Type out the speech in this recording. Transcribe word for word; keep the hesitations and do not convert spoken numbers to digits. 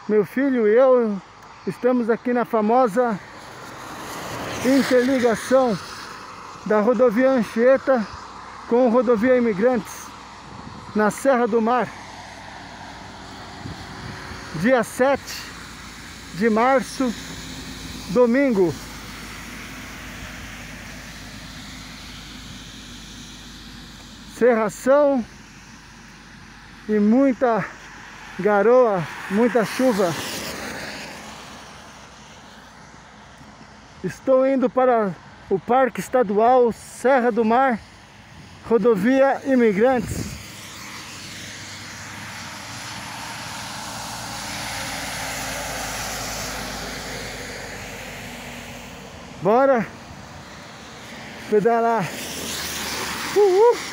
Meu filho e eu estamos aqui na famosa interligação da rodovia Anchieta com a rodovia Imigrantes, na Serra do Mar. Dia sete de março, domingo. Cerração e muita garoa, muita chuva. Estou indo para o Parque Estadual Serra do Mar, rodovia Imigrantes. Bora pedalar. Uhul.